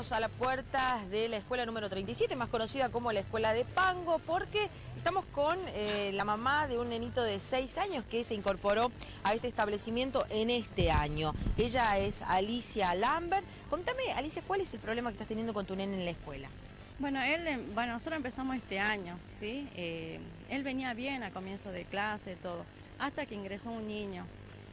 Estamos a las puertas de la escuela número 37, más conocida como la escuela de Pango, porque estamos con la mamá de un nenito de 6 años que se incorporó a este establecimiento en este año. Ella es Alicia Lambert. Contame, Alicia, ¿cuál es el problema que estás teniendo con tu nene en la escuela? Bueno, nosotros empezamos este año, ¿sí? Él venía bien a comienzo de clase, todo, hasta que ingresó un niño.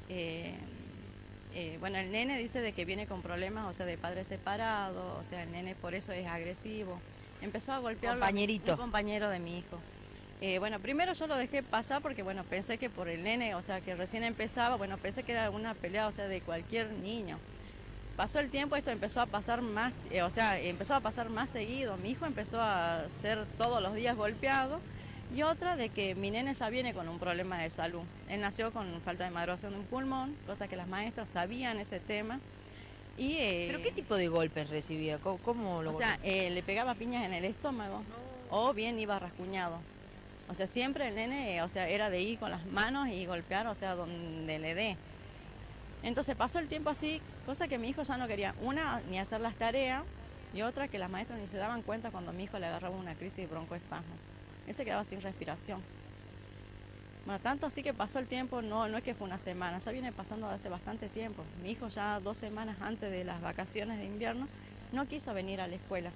Bueno, el nene dice de que viene con problemas, o sea, de padre separado, o sea, el nene por eso es agresivo. Empezó a golpearlo. Compañerito. Un compañero de mi hijo. Bueno, primero yo lo dejé pasar porque, bueno, pensé que por el nene, o sea, que recién empezaba, bueno, pensé que era una pelea, o sea, de cualquier niño. Pasó el tiempo, esto empezó a pasar más, empezó a pasar más seguido. Mi hijo empezó a ser todos los días golpeado. Y otra de que mi nene ya viene con un problema de salud. Él nació con falta de maduración de un pulmón, cosa que las maestras sabían ese tema. ¿Pero qué tipo de golpes recibía? ¿Cómo lo golpeaba? Le pegaba piñas en el estómago, o bien iba rasguñado. O sea, siempre el nene, o sea, era de ir con las manos y golpear, o sea, donde le dé. Entonces pasó el tiempo así, cosa que mi hijo ya no quería, una, ni hacer las tareas, y otra, que las maestras ni se daban cuenta cuando a mi hijo le agarraba una crisis de broncoespasmo. Él se quedaba sin respiración. Bueno, tanto así que pasó el tiempo, no es que fue una semana, ya viene pasando de hace bastante tiempo. Mi hijo ya 2 semanas antes de las vacaciones de invierno no quiso venir a la escuela.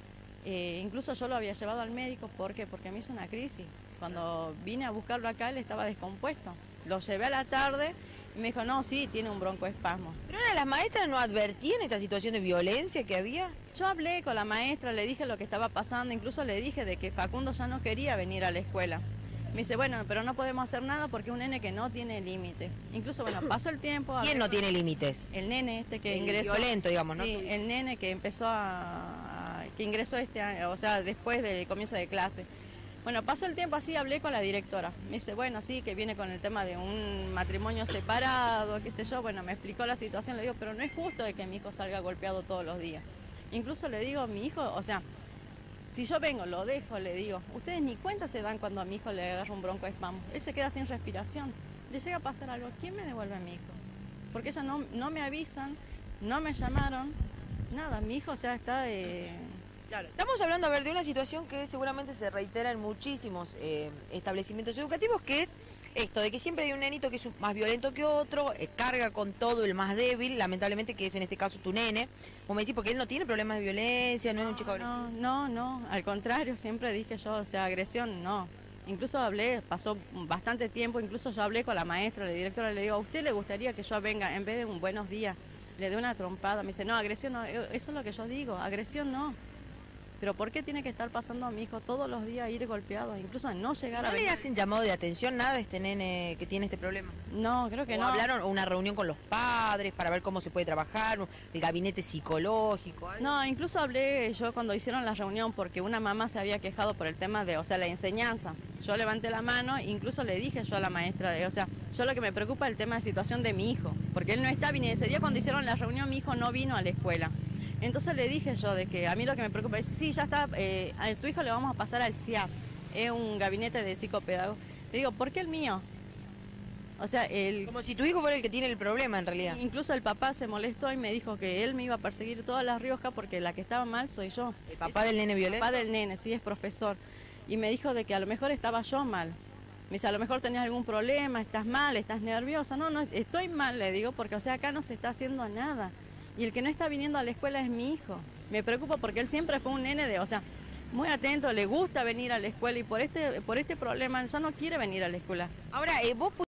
Incluso yo lo había llevado al médico, ¿por qué? Porque me hizo una crisis. Cuando vine a buscarlo acá, él estaba descompuesto. Lo llevé a la tarde y me dijo, no, sí, tiene un broncoespasmo. ¿Pero las maestras no advertían esta situación de violencia que había? Yo hablé con la maestra, le dije lo que estaba pasando, incluso le dije de que Facundo ya no quería venir a la escuela. Me dice, bueno, pero no podemos hacer nada porque es un nene que no tiene límite. Incluso, bueno, pasó el tiempo... ¿Quién no tiene límites? El nene este que el ingresó... violento, digamos, ¿no? Sí, el nene que empezó que ingresó este año, o sea, después del comienzo de clase. Bueno, pasó el tiempo así, hablé con la directora. Me dice, bueno, sí, que viene con el tema de un matrimonio separado, qué sé yo. Bueno, me explicó la situación, le digo, pero no es justo de que mi hijo salga golpeado todos los días. Incluso le digo a mi hijo, o sea, si yo vengo, lo dejo, le digo, ustedes ni cuenta se dan cuando a mi hijo le agarra un broncoespasmo. Él se queda sin respiración. Le llega a pasar algo, ¿quién me devuelve a mi hijo? Porque ellas no me avisan, no me llamaron, nada, mi hijo, o sea, está... Claro. Estamos hablando, a ver, de una situación que seguramente se reitera en muchísimos establecimientos educativos, que es esto, de que siempre hay un nenito que es más violento que otro, carga con todo el más débil, lamentablemente, que es en este caso tu nene. Como me decís, porque él no tiene problemas de violencia, no es un chico agresivo. No, al contrario, siempre dije yo, o sea, agresión no. Incluso hablé, pasó bastante tiempo, incluso yo hablé con la maestra, la directora, le digo, ¿a usted le gustaría que yo venga, en vez de un buenos días, le dé una trompada? Me dice, no, agresión no, eso es lo que yo digo, agresión no. Pero ¿por qué tiene que estar pasando a mi hijo todos los días ir golpeado, incluso no llegar a venir? ¿No le hacen llamado de atención nada de este nene que tiene este problema? No, creo que no. ¿Hablaron una reunión con los padres para ver cómo se puede trabajar, el gabinete psicológico? ¿Algo? No, incluso hablé yo cuando hicieron la reunión porque una mamá se había quejado por el tema de, o sea, la enseñanza. Yo levanté la mano, incluso le dije yo a la maestra, o sea, yo lo que me preocupa es el tema de situación de mi hijo, porque él no está bien. Ese día cuando hicieron la reunión mi hijo no vino a la escuela. Entonces le dije yo de que a mí lo que me preocupa es, sí, ya está, a tu hijo le vamos a pasar al CIAP, es un gabinete de psicopedagogo. Le digo, ¿por qué el mío? O sea, como si tu hijo fuera el que tiene el problema en realidad. Incluso el papá se molestó y me dijo que él me iba a perseguir todas las Rioscas porque la que estaba mal soy yo. ¿El papá del nene violento? El papá del nene, sí, es profesor. Y me dijo de que a lo mejor estaba yo mal. Me dice, a lo mejor tenías algún problema, estás mal, estás nerviosa. No, estoy mal, le digo, porque o sea, acá no se está haciendo nada. Y el que no está viniendo a la escuela es mi hijo. Me preocupa porque él siempre fue un nene o sea, muy atento, le gusta venir a la escuela y por este problema ya no quiere venir a la escuela. Ahora, vos